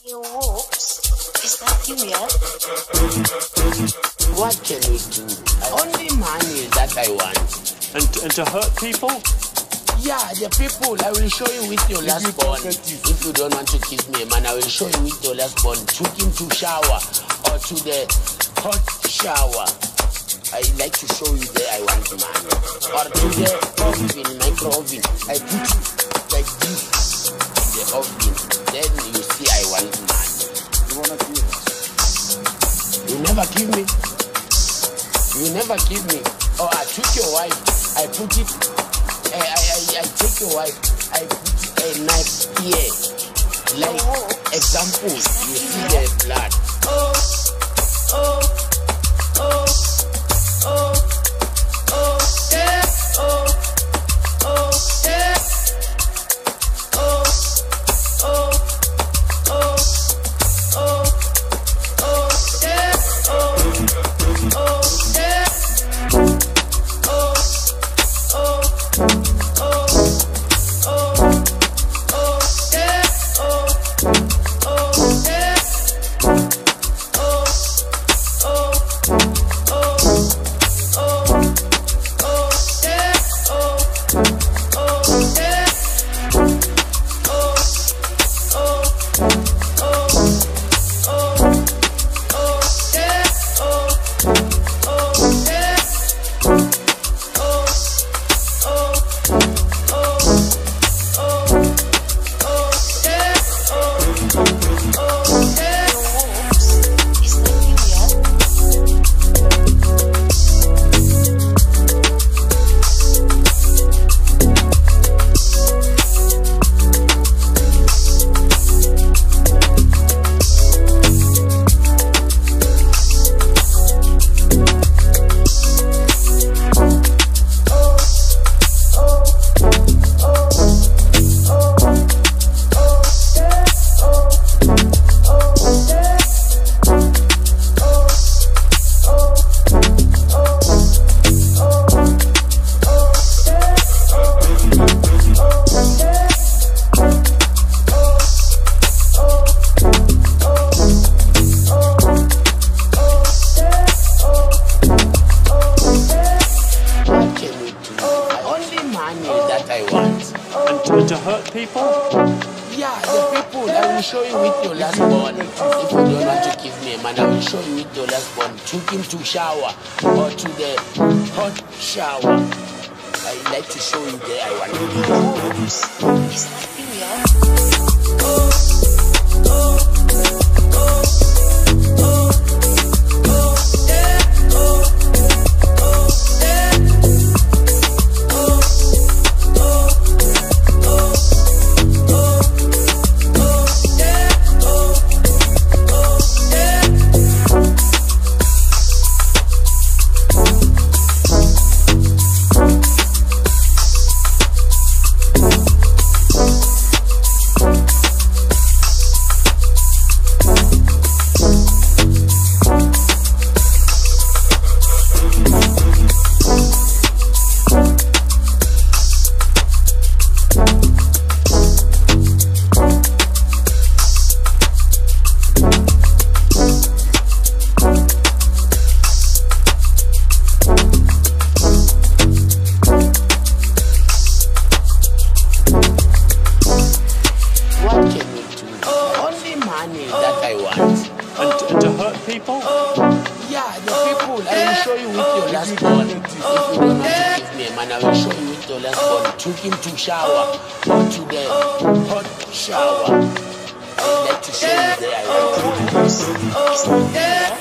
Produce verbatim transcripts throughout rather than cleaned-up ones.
Yo, Whoops, is that you yet? What can we do? Only money that I want. And, and to hurt people? Yeah, the people, I will show you with your last born. If you don't want to kiss me, man, I will show you with your last born. Took him to shower or to the hot shower. I like to show you there I want money. Or to the oven, micro oven. I put it like this in the oven. Then you see I want money. You wanna give us? You never give me. You never give me. Oh, I took your wife. I put it. I I I, I take your wife. I put a knife here. Like example, you see the blood. Oh, oh, oh, oh, oh, yeah, oh, oh, yeah, oh, oh, oh, oh, oh, yeah, oh, oh, yeah, oh, oh, oh, oh, oh, yeah, oh, oh, yeah, oh, oh, And to hurt people? Yeah, the people, I will show you with your last born. If you don't want to kiss me, man, I will show you with your last born. Took him to shower or to the hot shower. I like to show you there I want to Yo, Whoops, is that you yet? oh, oh. And, and to hurt people? Yeah, the people, I will show you with your last born. If you don't want to kiss me, man, I will show you with your last born. Took him to shower or to the hot shower. I like to show you there I want. Is that you yet?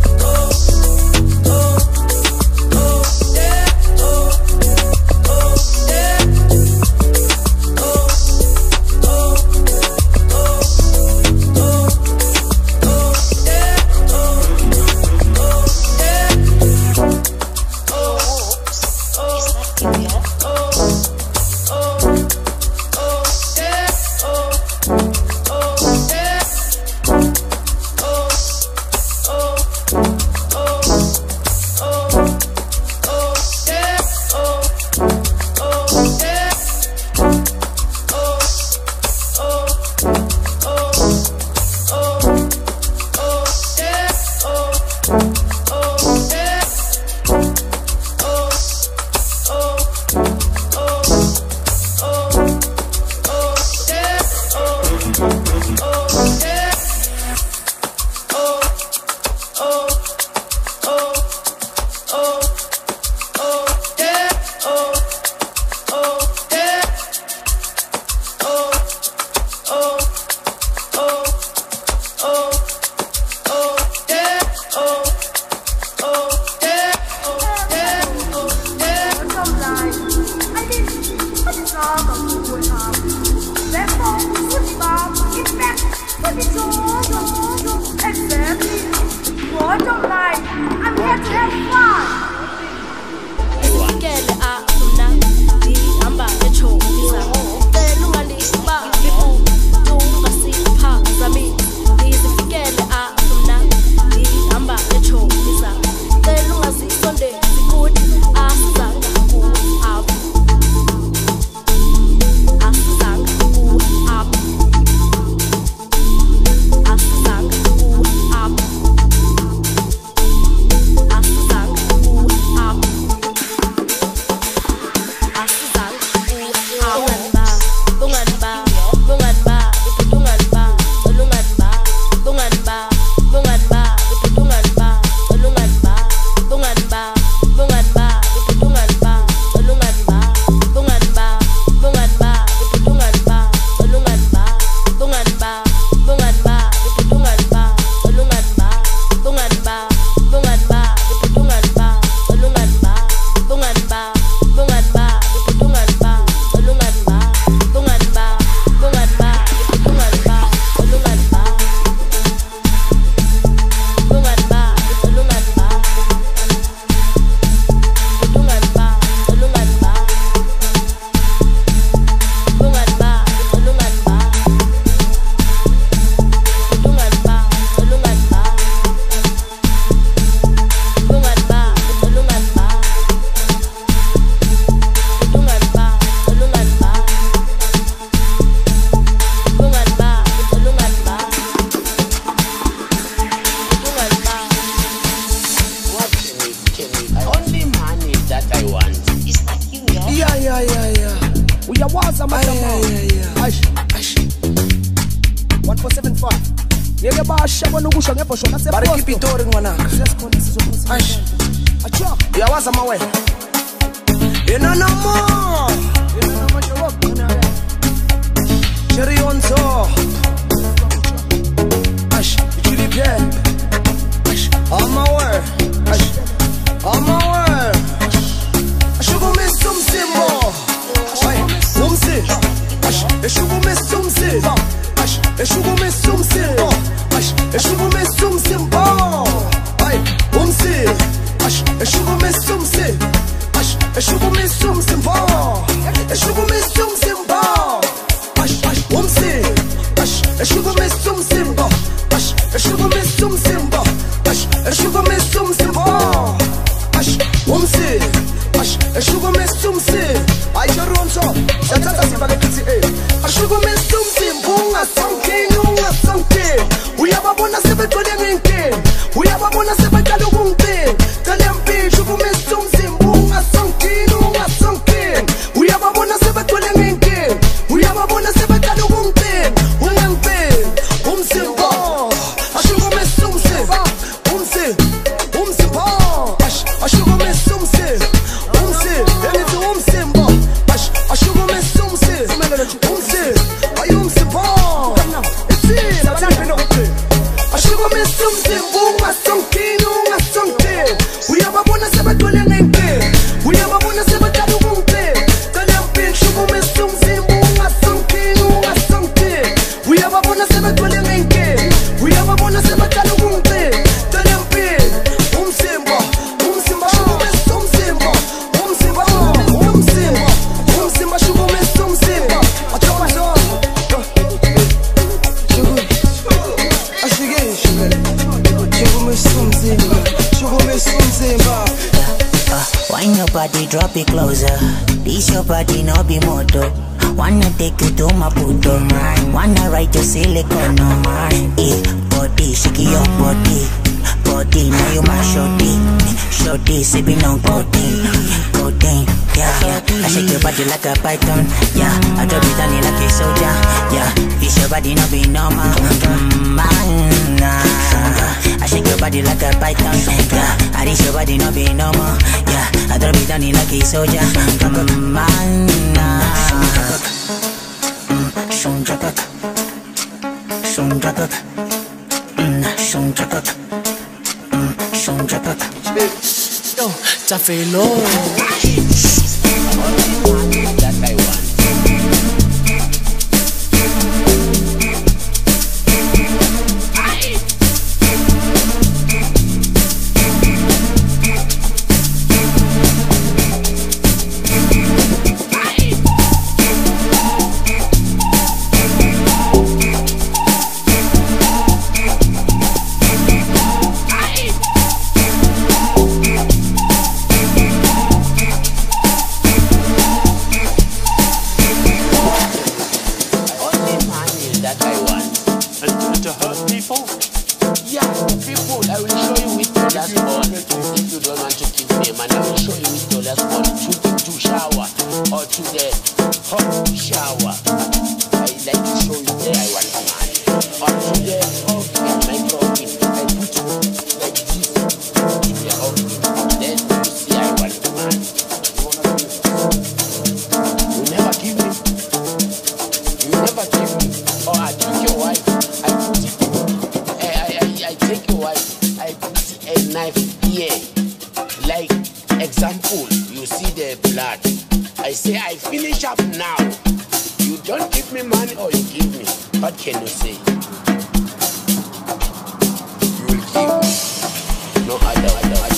Oh, yawaza madama ash ash one four seven five yeke basha bona ukusho ngebhosho nase bari kipitori ngwana sesikhona sizophuza ash acha yawaza mawe yena namo yena namo jobona ya Cherry on so ash chili pie ash on my word ash on my word ashugo misum simbo umsi ash eshugo misum simbo ash eshugo misum simbo ash eshugo misum simbo ay umsi ash eshugo misum simbo ash eshugo misum simbo eshugo misum simbo ash ash umsi ash eshugo misum simbo ash eshugo misum simbo ash eshugo misum simbo ash umsi ash eshugo misum simbo ay joronso satata sibake kithi eh ashugo misum simbo ungasonke ungasonke uyababona sebegcwele ngenke uyababona sebecala ukungiphila talempi shugo misum simbo ungasonke ungasonke uyababona sebegcwele ngenke uyababona sebecala ukungiphila ungangiphila umsimbo ashugo misum simbo umsi umsimbo ash ashugo misum simbo umsi elithi umsimbo ash ashugo misum simbo umsi ayumsimbo ithi lathanda nokuphila ashugo misum simbo ungasonke ungasonke uyababona sebegcwele ngenke uyababona sebecala ukungiphila talempi shugo misum simbo ungasonke ungasonke uyababona sebegcwele ngenke uyababona sebecala ukungiphila talempi umsimbo umsimbo shugo misum simbo umsimbo umsimbo umsimbo shugo misum simbo athoba so shugo ashige shugo shugo misum simbo shugo misum simbo Wine your body, drop it closer. This your body, no be moto. Wanna take you to my puto. Wanna ride your silicone, no eh, body, shake your body. Body, now you my shorty. Shorty, sipping on codeine. Codeine, yeah, yeah. I shake your body like a python. Yeah, I drop it down like a soldier. Yeah, this your body, no be normal. Mm, nah. I shake your body like a python. Yeah, I reach your body, no be normal. Yeah, I drop it down like a soldier. Mm, nah. Shunjabak, Shunjabak, Shunjabak, Shunjabak. yo tafelo That I want. Only money that I want. And, and to hurt people? Yeah, people, I will show you with your last ball. If you don't want to give me man, I will show you with your last ball. Shoot into shower or to the hot shower. I like to show you there I want man. Or to the oven, micro oven. I put it like this to the oven. Then you see I want man. You never give me. You never give me. Or I took your wife. I put it. I, I, I, I take your wife. I put a knife here. Like example, you see the blood. I say I finish up now. You don't give me money or you give me. What can you say? You will give me. No other, other, other.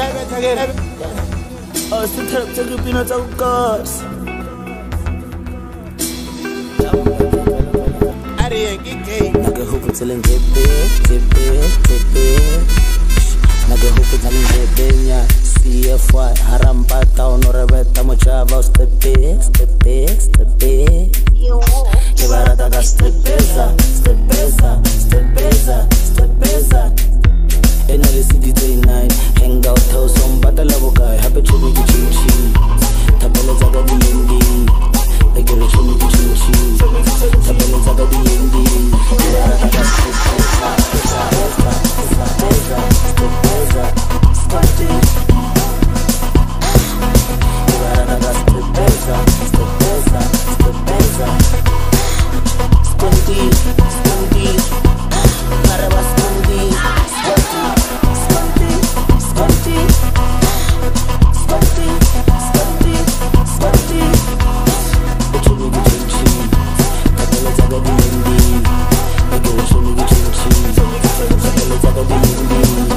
Oh, still take a peanut of course. Naga hope till in get big, get big, get big. Naga hope till in get big, C F Y, Harampa town or a beta mochava, step big, step big, step big. Ibarata step pesa, step pesa, step pesa, step pesa. In the city day night, hang out house on Batalaboka, happy to meet you, chin chin. Tabella Zaga D M D, they get a chimney chin chin. Tabella Zaga D M D, Ibarata step pesa, pesa, pesa, pesa, step pesa, step it. Ibarata step pesa, step pesa, step pesa. Spunty, spunty, Maraba spunty, spunty, spunty, spunty, spunty, spunty. Uchu mi chin chin, tabela zaga di hindi, ego uchu mi chin chin, tabela zaga di hindi.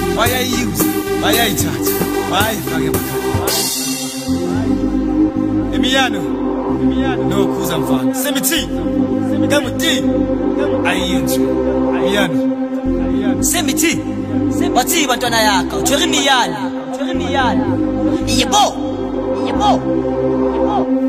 Bayayithatha bayayithatha bayayifaka emakhaya. Emiliano, no kuza mfana. Semiti, damu D, ayenju, Emiliano. Semiti, bati bantwana yakho, utshwere Emiliano, utshwere Emiliano. Yebo, yebo, yebo.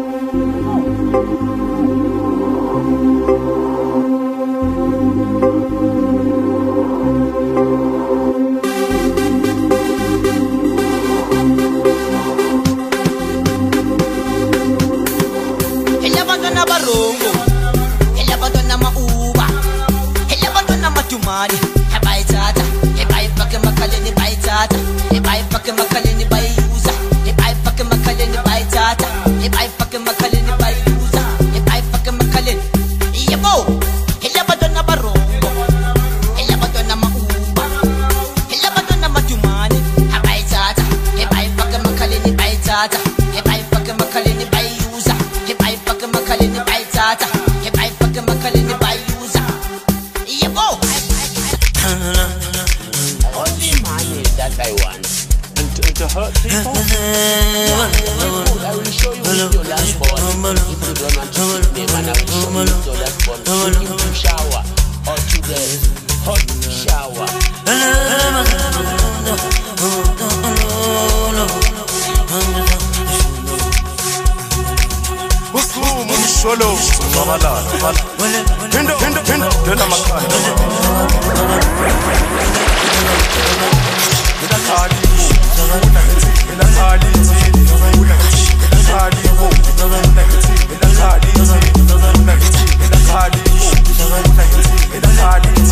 Money, I buy tata, I buy fucking Makalini, buy tata, I buy fucking Makalini, buy user, I buy fucking Makalini, buy tata, I buy fucking Makalini, buy user, I buy fucking Makalini. Yabo, Hilabadona Barongo, Hilabadona Mauba, Hilabadona Matumani, I buy tata, I buy fucking Makalini, buy tata, I buy fucking Makalini, buy user, I buy fucking Makalini, buy tata, I buy fucking Makalini, buy user. Yabo. Only money that I want. And to, and to hurt people? I will show you with your last born. If you don't want to keep me, man, I will show you with your last born. Take him to shower or to the hot shower. Solo, Mamala, Hindo, Hindo, Hindo, Dena Makai, in a party, in a party, in a party, in a party, in a party, in a party, in a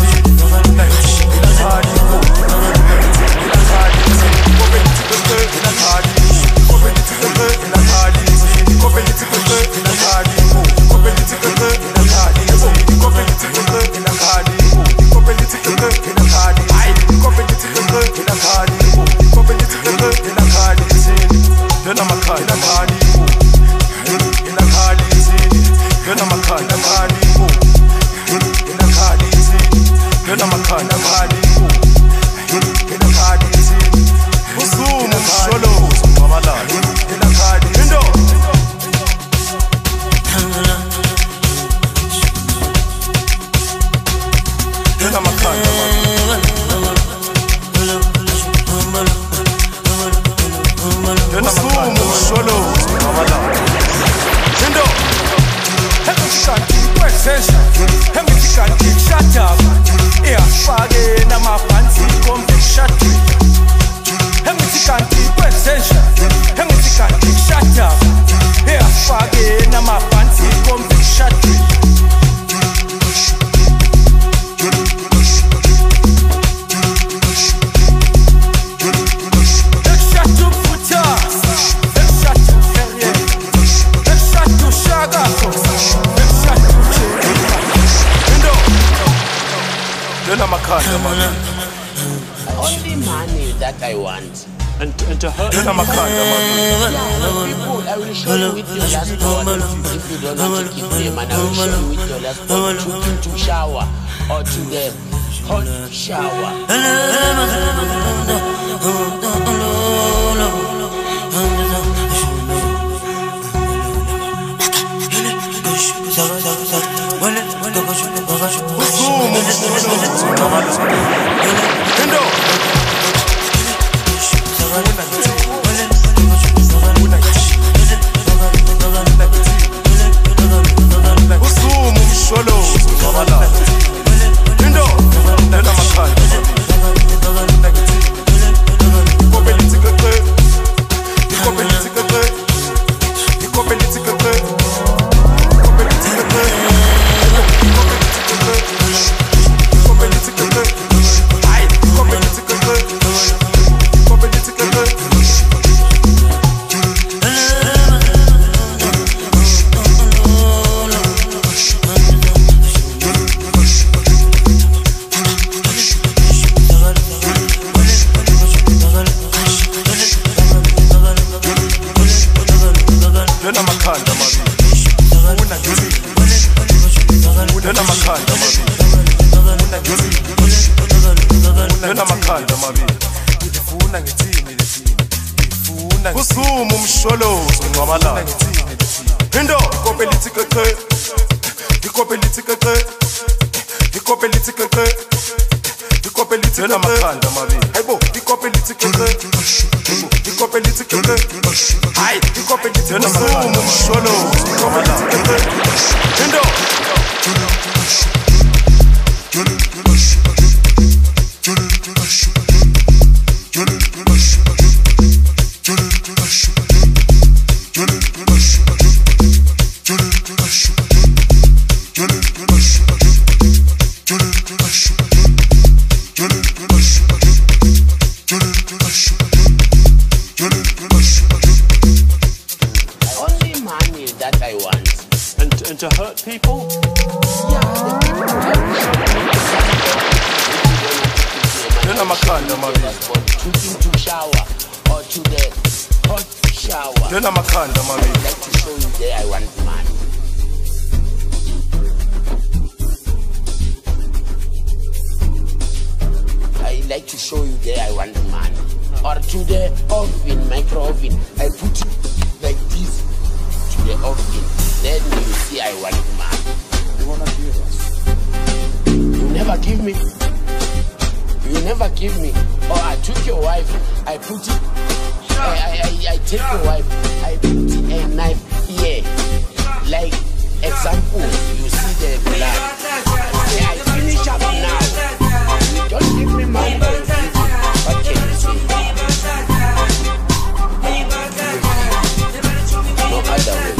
Only money that I want. And to, and to hurt people, I will show you with your last born. If you don't want to keep them, and I will show you with your last born. Took him to shower or to the hot shower. Kusuma umsholozo ngamalanga Indo, kope litike ke. Di kope litike ke. Di kope litike ke. Di kope litike ke. Makanda mabili. Aibo, di kope litike ke. Di kope litike ke. Hai, di kope litike ke. Sholo, di kope litike ke. Indo. Only money that I want. And, and to hurt people? Yeah, the people Tena makanda mabili. Taking to shower or to the hot shower. Tena makanda I mabili. like to show you there I want money. I like to show you there I want money. Or to the oven, micro oven. I put it like this to the oven. Then you see I want money. You wanna give us? You never give me. You never give me. Or I took your wife, I put it. I, I, I, I take your wife, I put a knife here. Like example, you see the blood. I say I finish up now. You don't give me money. Or you give me. What can you say? No other way.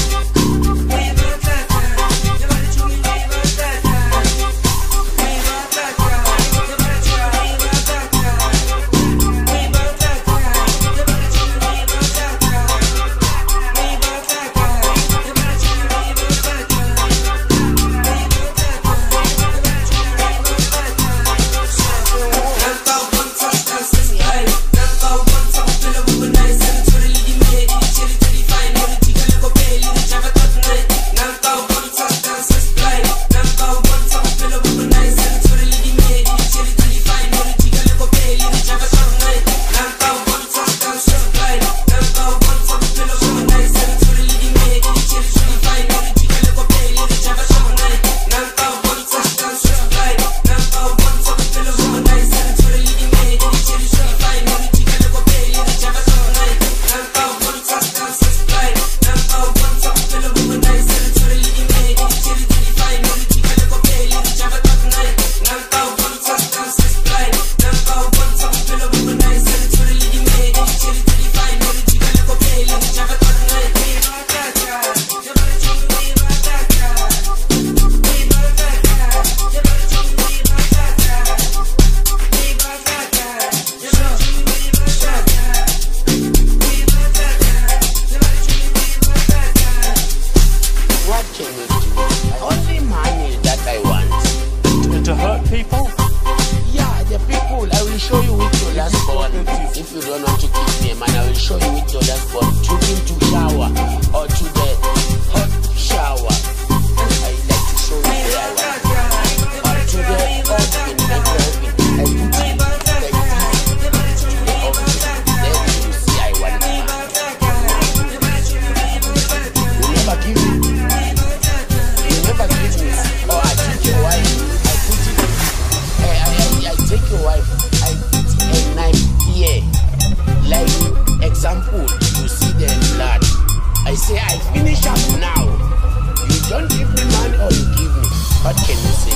If you don't want to kiss me, man, I will show you with your last ball. Taking to shower or to the hot shower. I like to show you where I want. Or to the oven, micro oven. I put it like this to the oven. Then you see I want it. You never give me. You never give me. Or I take your wife. I put it. I, I, I, I take your wife. I put a knife here. Like example, you see the blood. I say I finish up now. You don't give me money or you give me. What can you say?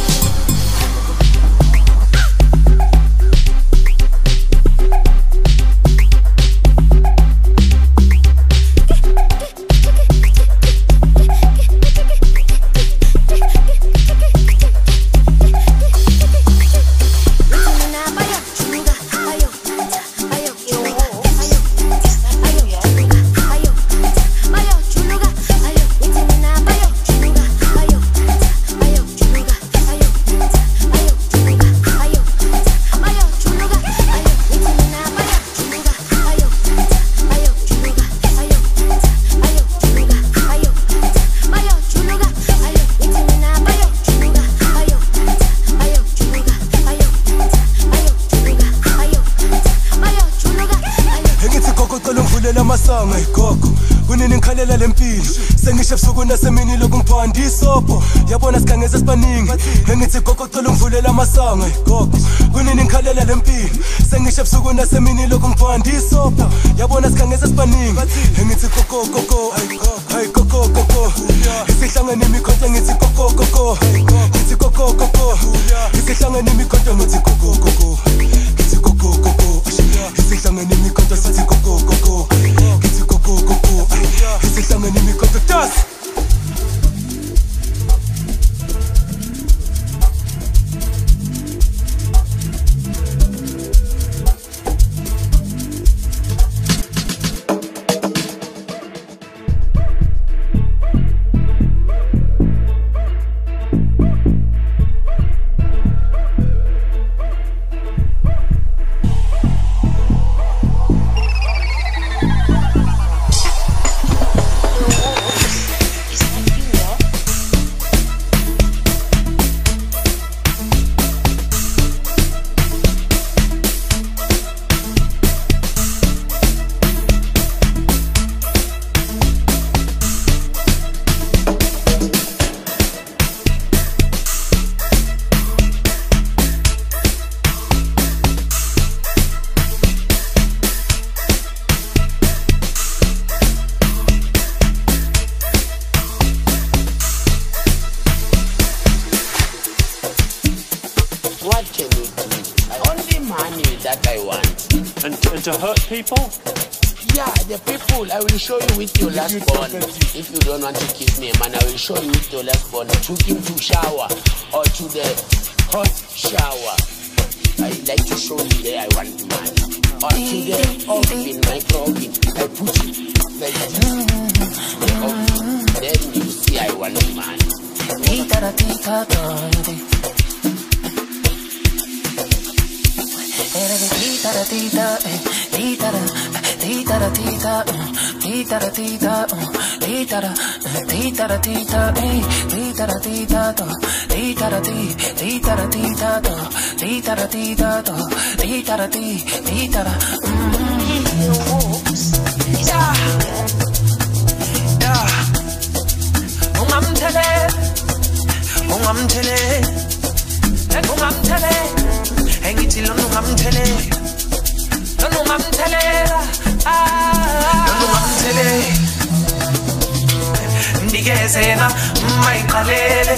Masango ikoko kunini ngikhalela lempilo sengisho ebusuku nasemini lokungipanda isobho yabona sikhangeza sibaningi engithi gogo cela ungivulela amasango gogo kunini ngikhalela lempilo sengisho ebusuku nasemini lokungipanda isobho yabona sikhangeza sibaningi engithi gogo gogo hayi gogo gogo isihlangene imikhonto ngithi gogo gogo ngithi gogo gogo isihlangene imikhonto ngithi gogo gogo ngithi gogo gogo isihlangene imikhonto sithi gogo gogo ngithi gogo gogo isihlangene imikhonto dust. What can you do? Only money that I want. And, and to hurt people? Yeah, the people, I will show you with your last born. If you don't want to kiss me, man, I will show you with your last born. Took him to shower or to the hot shower. I like to show you there I want money. Or to the oven, micro oven. I put it like this. The oven. Then you see I want money. Tita tita tita tita tita tita tita tita tita tita tita tita tita tita tita tita tita tita tita yeah yeah ungam tele ungam tele ungam tele engithi lona ungamthelela lona ungamthelela ah lona ungamthelela ndikezena mayiqalele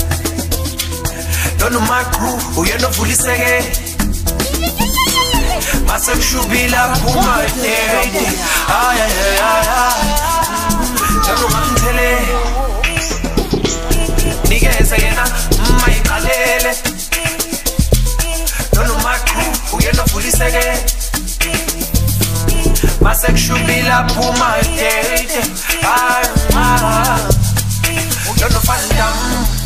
lona umakru uyena ovuliseke mase kushubila phuma ede ay ay ay lona ungamthelela ndikezena mayiqalele Don't know my crew, who you know fully second. My sexual be like Puma, yeah, ah, don't know find down.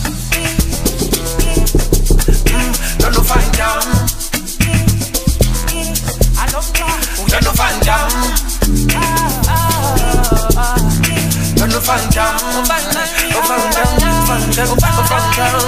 Don't know find down. I don't know find down. Don't know find down. Find down, find down, find down.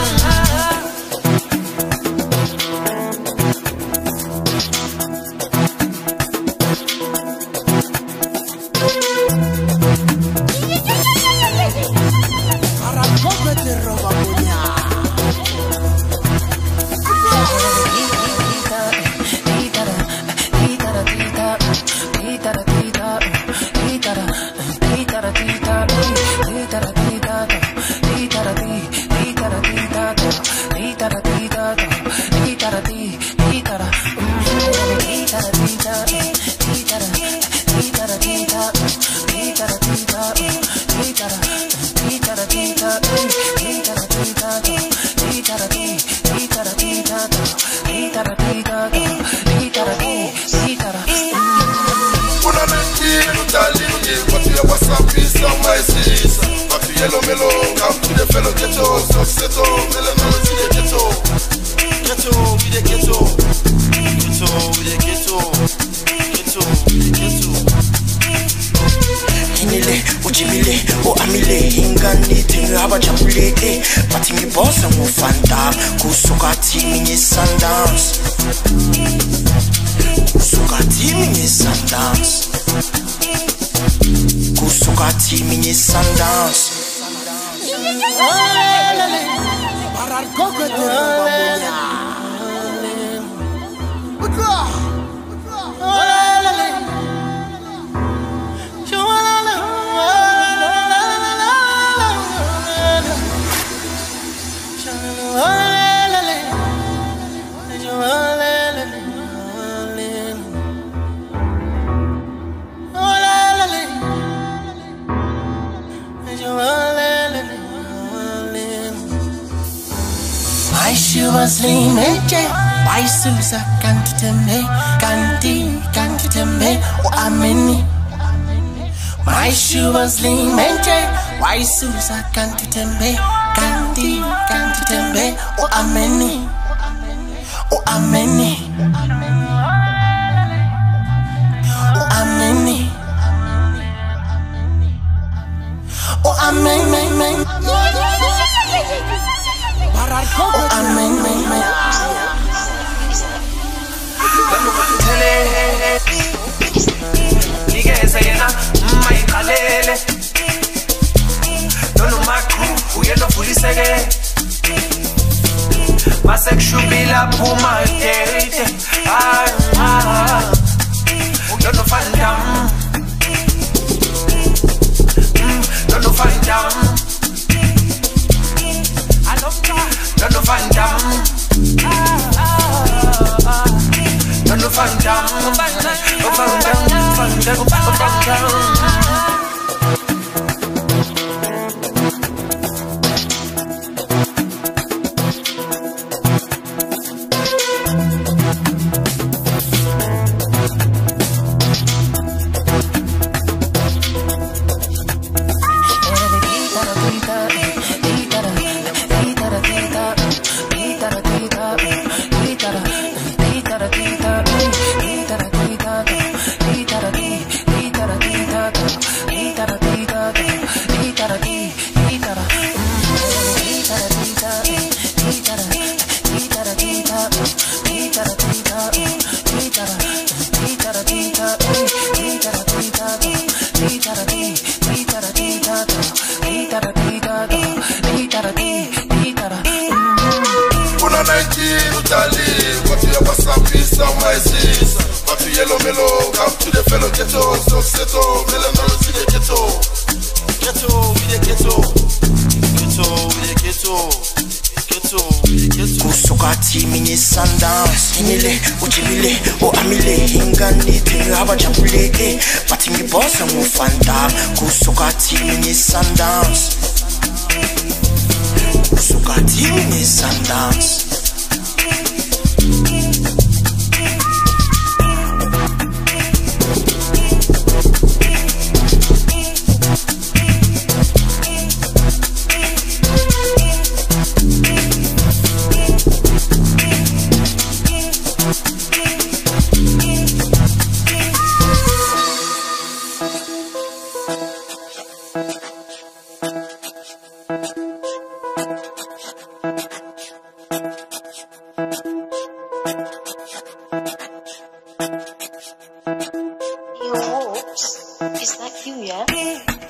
Kusukati mini sundowns. My shoe was leaning, why Susa can't tell me, can't can't tell me, oh ameni. My shoe was leaning, why Susa can't tell me, can't can't tell me, oh ameni, oh ameni, oh ameni, oh ameni. Oh, amen, amen, amen. Nigeze yena maikalele Nono makru uyelo fuliseke Masekushubila puma date Ah ah Nono fandam Nono fandam Don't no find down. Don't no find down. Go find down. Find down. Go find down. Come to the fellow ghetto, so settle, Melano, see the ghetto. Ghetto, we the ghetto. Ghetto, we the ghetto. Ghetto, we the ghetto. Kusukati mini sundowns. Inile, uchibile, o amile, hingani, te haba chapule, eh. Batingi bossa mufanda. Kusukati mini sundowns. Kusukati mini sundowns. Yo, Whoops, is that you, yeah?